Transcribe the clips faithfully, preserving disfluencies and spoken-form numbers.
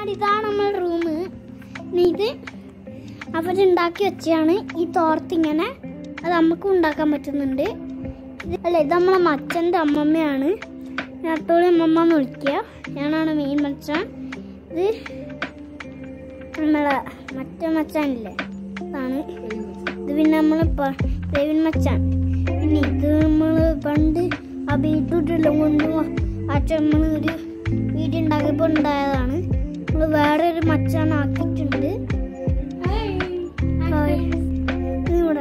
മച്ചന്മാർ ഇതാണ് നമ്മുടെ റൂം. ഇത് അവരുണ്ടാക്കി വെച്ചാണ് ഈ തോർത്ത്. ഇങ്ങനെ അത് നമുക്കും ഉണ്ടാക്കാൻ പറ്റുന്നുണ്ട്. അല്ല, ഇത് നമ്മളെ മച്ചൻ്റെ അമ്മമ്മയാണ്. ഞാത്തോളി അമ്മമ്മ എന്ന് വിളിക്കുക. ഞാനാണ് മെയിൻ മച്ചാൻ. ഇത് നമ്മളെ മറ്റേ മച്ചാനില്ലേ, അതാണ്. ഇത് പിന്നെ നമ്മൾ പ്രവീൺ മച്ചാൻ. പിന്നെ ഇത് നമ്മൾ പണ്ട് ആ ബീറ്റ്റൂട്ടെല്ലാം കൊണ്ട് അച്ഛൻ നമ്മൾ ഒരു വീഡിയോ ഉണ്ടാക്കിയപ്പോൾ ഉണ്ടായതാണ്. നമ്മൾ വേറെ ഒരു മച്ചാൻ ആക്കിയിട്ടുണ്ട്. ഇവിടെ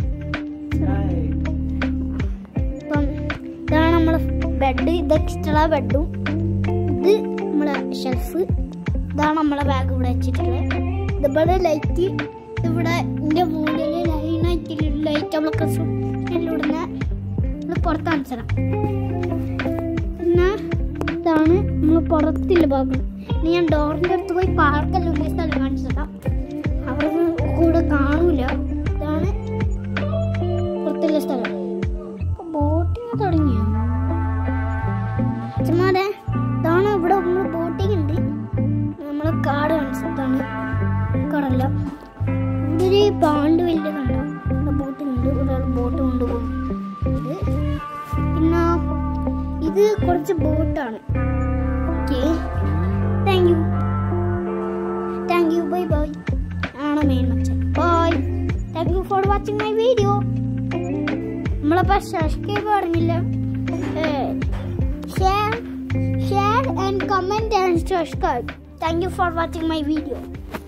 അപ്പം ഇതാണ് നമ്മളെ ബെഡ്. ഇതൊക്കെ ഇഷ്ടമുള്ള ബെഡും. ഇത് നമ്മളെ ഷെൽഫ്. ഇതാണ് നമ്മളെ ബാഗ് ഇവിടെ വെച്ചിട്ടുള്ളത്. ഇതുപോലെ ലൈറ്റ് ഇവിടെ എൻ്റെ മൂന്നിൽ ലൈനായിട്ട് ലൈറ്റ് നമ്മളൊക്കെ ഇടുന്ന നമ്മൾ പുറത്ത് കാണിച്ചതാണ്. പിന്നെ ഇതാണ് നമ്മൾ പുറത്തില്ല ഭാഗം. ഇനി ഞാൻ ഡോറിൻ്റെ അടുത്ത് പോയി പാർക്കെല്ലാം ഉള്ള സ്ഥലം കാണിച്ചതാണ്. അവർക്ക് കൂടെ കാണൂല. ഇതാണ് പുറത്തുള്ള സ്ഥലം. ബോട്ടിങ് തുടങ്ങിയോ ചുമ്മാതെ? ഇതാണ് ഇവിടെ നമ്മൾ ബോട്ടിങ് ഉണ്ട്. നമ്മളെ കാട് കാണിച്ചതാണ്. കടല്ല ഇവിടെ ഒരു പാണ്ട് വലിയതുണ്ടോ, ബോട്ടിങ് ഉണ്ട്. ഒരാൾ ബോട്ട് കൊണ്ടുപോകും. പിന്നെ ഇത് കുറച്ച് ബോട്ടാണ്. Okay, thank you thank you bye bye. ആണ് മെയിൻ മച്ചാൻ. Bye, thank you for watching my video. നമ്മളപ്പോൾ സബ്സ്ക്രൈബ് പറഞ്ഞില്ല. Share share and comment and subscribe. Thank you for watching my video.